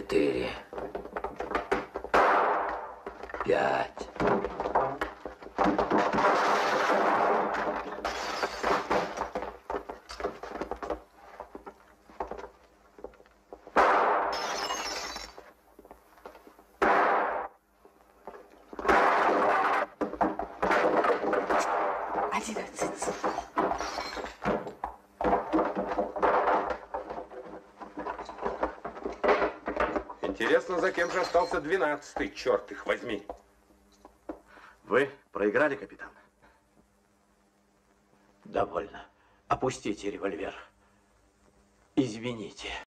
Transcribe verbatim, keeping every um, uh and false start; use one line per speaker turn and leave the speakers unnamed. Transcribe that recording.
Четыре. Пять.
Одиннадцать.
Интересно, за кем же остался двенадцатый, черт их возьми.
Вы проиграли, капитан?
Довольно. Опустите револьвер. Извините.